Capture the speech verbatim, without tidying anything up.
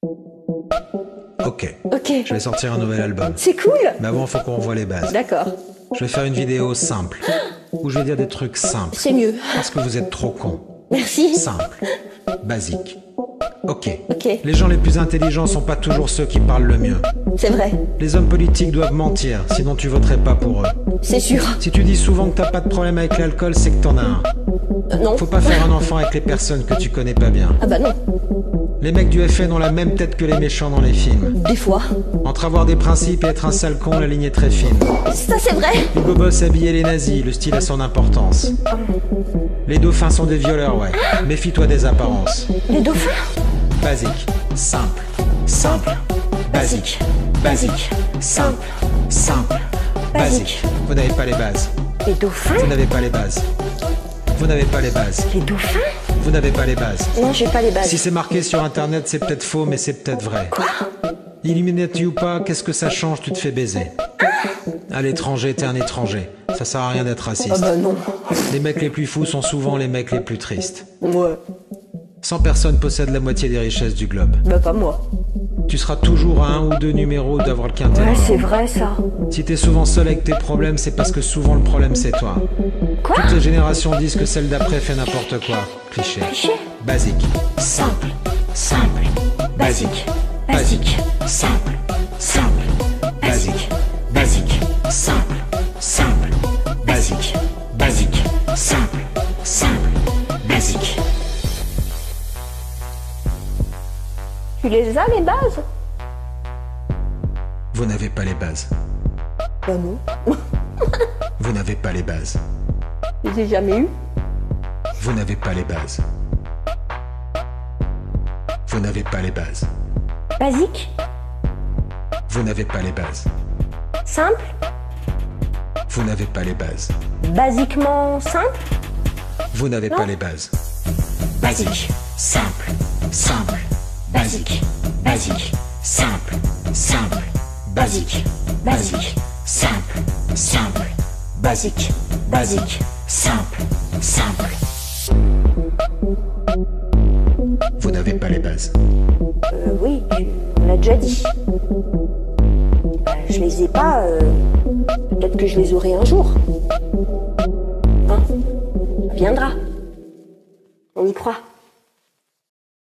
Ok. Ok. Je vais sortir un nouvel album. C'est cool. Mais avant, faut qu'on revoie les bases. D'accord. Je vais faire une vidéo simple, où je vais dire des trucs simples. C'est mieux. Parce que vous êtes trop cons. Merci. Simple. Basique. Ok. Ok. Les gens les plus intelligents sont pas toujours ceux qui parlent le mieux. C'est vrai. Les hommes politiques doivent mentir, sinon tu voterais pas pour eux. C'est sûr. Si tu dis souvent que t'as pas de problème avec l'alcool, c'est que t'en as un. Euh, non. Faut pas faire un enfant avec les personnes que tu connais pas bien. Ah bah non. Les mecs du F N ont la même tête que les méchants dans les films. Des fois. Entre avoir des principes et être un sale con, la ligne est très fine. Ça c'est vrai. Hugo Boss habillait les nazis, le style a son importance. Les dauphins sont des violeurs, ouais. Méfie-toi des apparences. Les dauphins. Basique, simple, simple, basique, basique, simple, simple, basique. Vous n'avez pas les bases. Les dauphins. Vous n'avez pas les bases. Vous n'avez pas les bases. Les dauphins. Vous n'avez pas les bases. Non, j'ai pas les bases. Si c'est marqué sur internet, c'est peut-être faux, mais c'est peut-être vrai. Quoi? Illuminati ou pas, qu'est-ce que ça change, tu te fais baiser. À l'étranger, t'es un étranger. Ça sert à rien d'être raciste. Ah bah non. Les mecs les plus fous sont souvent les mecs les plus tristes. Ouais. cent personnes possèdent la moitié des richesses du globe. Bah pas moi. Tu seras toujours à un ou deux numéros d'avoir le quintet. Ouais, c'est vrai ça. Si t'es souvent seul avec tes problèmes, c'est parce que souvent le problème c'est toi. Quoi? Toutes les générations disent que celle d'après fait n'importe quoi. Cliché. Cliché. Basique. Simple. Simple. Basique. Basique. Simple. Simple. Basique. Basique. Simple. Simple. Basique. Basique. Simple. Simple. Basique. Tu les as les bases? Vous n'avez pas les bases. Bah non. Vous n'avez pas les bases. Je les ai jamais eu. Vous n'avez pas les bases. Vous n'avez pas les bases. Basique. Vous n'avez pas les bases. Simple. Vous n'avez pas les bases. Basiquement simple. Vous n'avez Non. pas les bases. Basique. Simple. Simple. Basique. Basique. Simple. Simple. Basique. Basique. Simple. Simple. Basique. Basique. Simple. Simple. Vous n'avez pas les bases. Euh, oui, tu me l'as déjà dit. Bah, je les ai pas. euh, Peut-être que je les aurai un jour. Hein? Ça viendra. On y croit.